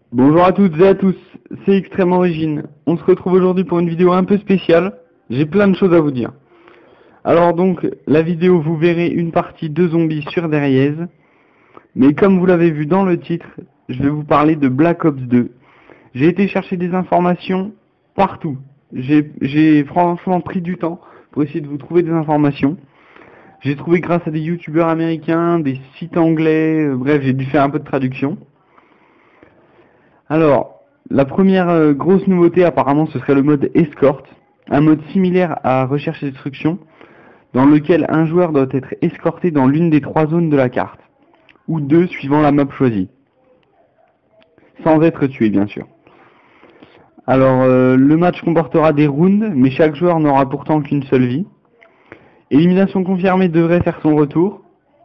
Bonjour à toutes et à tous, c'est Extrême Origine. On se retrouve aujourd'hui pour une vidéo un peu spéciale. J'ai plein de choses à vous dire. Alors donc, la vidéo, vous verrez une partie de zombies sur Derriez. Mais comme vous l'avez vu dans le titre, je vais vous parler de Black Ops 2. J'ai été chercher des informations partout. J'ai franchement pris du temps pour essayer de vous trouver des informations. J'ai trouvé grâce à des youtubeurs américains, des sites anglais, bref, j'ai dû faire un peu de traduction. Alors, la première grosse nouveauté apparemment ce serait le mode escorte, un mode similaire à recherche et destruction, dans lequel un joueur doit être escorté dans l'une des 3 zones de la carte, ou 2 suivant la map choisie, sans être tué bien sûr. Alors, le match comportera des rounds, mais chaque joueur n'aura pourtant qu'une seule vie. Élimination confirmée devrait faire son retour.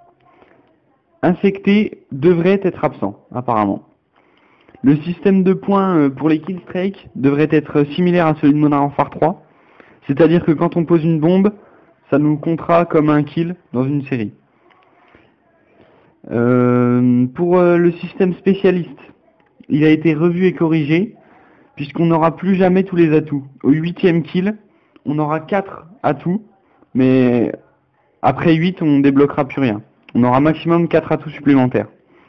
Infecté devrait être absent, apparemment. Le système de points pour les killstreaks devrait être similaire à celui de Modern Warfare 3, c'est-à-dire que quand on pose une bombe, ça nous comptera comme un kill dans une série. Pour le système spécialiste, il a été revu et corrigé, puisqu'on n'aura plus jamais tous les atouts. Au 8e kill, on aura 4 atouts, mais après 8, on débloquera plus rien. On aura maximum 4 atouts supplémentaires.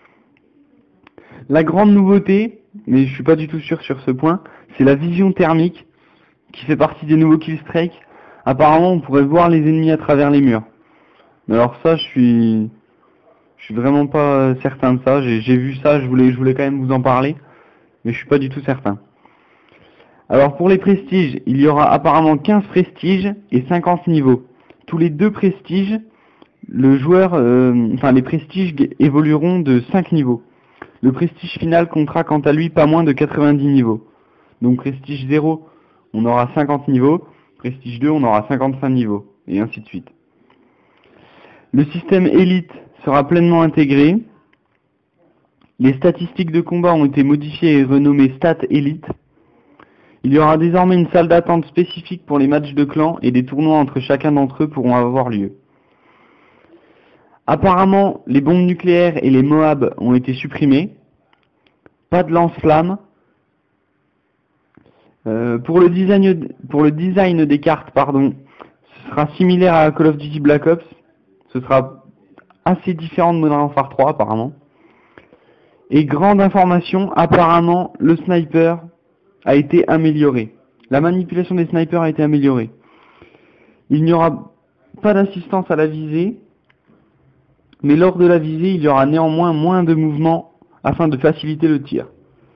La grande nouveauté, mais je suis pas du tout sûr sur ce point, c'est la vision thermique, qui fait partie des nouveaux killstreaks. Apparemment, on pourrait voir les ennemis à travers les murs. Mais alors ça, je suis vraiment pas certain de ça. J'ai vu ça, je voulais quand même vous en parler, mais je suis pas du tout certain. Alors pour les prestiges, il y aura apparemment 15 prestiges et 50 niveaux. Tous les 2 prestiges, le joueur, les prestiges évolueront de 5 niveaux. Le prestige final comptera quant à lui pas moins de 90 niveaux. Donc prestige 0, on aura 50 niveaux, prestige 2, on aura 55 niveaux, et ainsi de suite. Le système élite sera pleinement intégré. Les statistiques de combat ont été modifiées et renommées Stat Elite. Il y aura désormais une salle d'attente spécifique pour les matchs de clan et des tournois entre chacun d'entre eux pourront avoir lieu. Apparemment, les bombes nucléaires et les Moab ont été supprimés. Pas de lance-flammes. Pour le design des cartes, ce sera similaire à Call of Duty Black Ops. Ce sera assez différent de Modern Warfare 3 apparemment. Et grande information, apparemment le sniper a été amélioré. La manipulation des snipers a été améliorée. Il n'y aura pas d'assistance à la visée, mais lors de la visée, il y aura néanmoins moins de mouvements afin de faciliter le tir.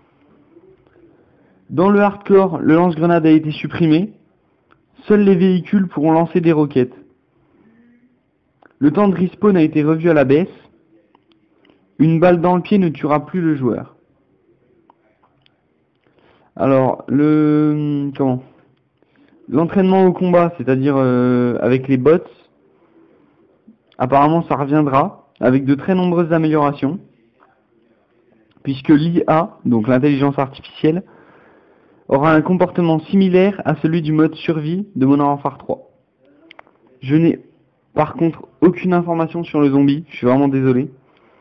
Dans le hardcore, le lance-grenade a été supprimé. Seuls les véhicules pourront lancer des roquettes. Le temps de respawn a été revu à la baisse. Une balle dans le pied ne tuera plus le joueur. Alors, l'entraînement au combat, c'est-à-dire avec les bots, apparemment ça reviendra, avec de très nombreuses améliorations, puisque l'IA, donc l'intelligence artificielle, aura un comportement similaire à celui du mode survie de Modern Warfare 3. Je n'ai par contre aucune information sur le zombie, je suis vraiment désolé.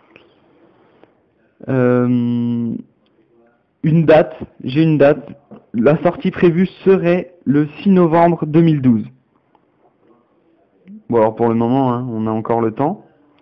J'ai une date, la sortie prévue serait le 6 novembre 2012. Bon alors pour le moment, on a encore le temps.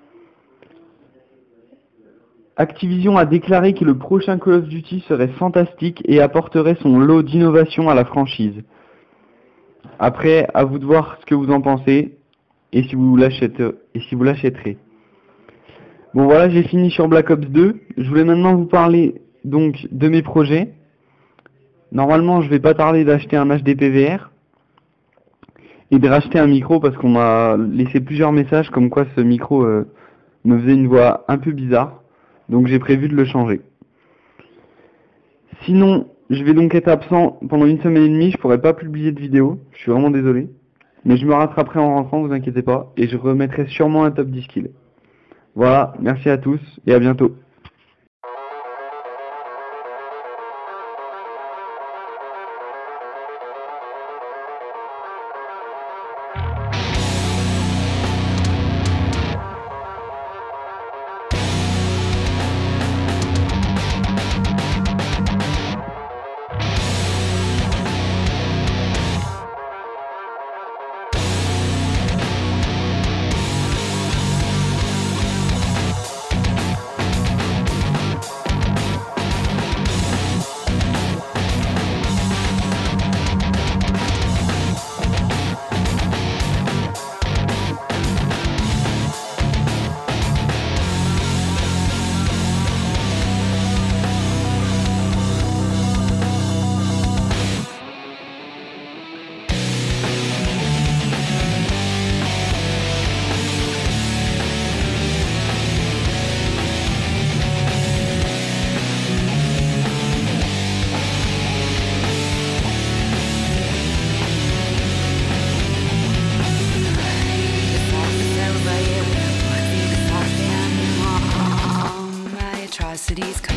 Activision a déclaré que le prochain Call of Duty serait fantastique et apporterait son lot d'innovation à la franchise. Après, à vous de voir ce que vous en pensez et si vous l'achèterez. Bon voilà, j'ai fini sur Black Ops 2. Je voulais maintenant vous parler donc de mes projets. Normalement, je vais pas tarder d'acheter un HD PVR et de racheter un micro parce qu'on m'a laissé plusieurs messages comme quoi ce micro me faisait une voix un peu bizarre. Donc j'ai prévu de le changer. Sinon, je vais donc être absent pendant 1 semaine et demie, je pourrai pas publier de vidéo, je suis vraiment désolé. Mais je me rattraperai en rentrant, vous inquiétez pas, et je remettrai sûrement un top 10 kills. Voilà, merci à tous et à bientôt.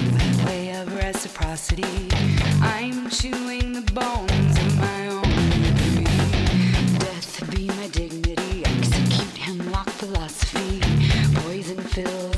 way of reciprocity. I'm chewing the bones of my own memory. Death be my dignity, execute hemlock philosophy. Poison fills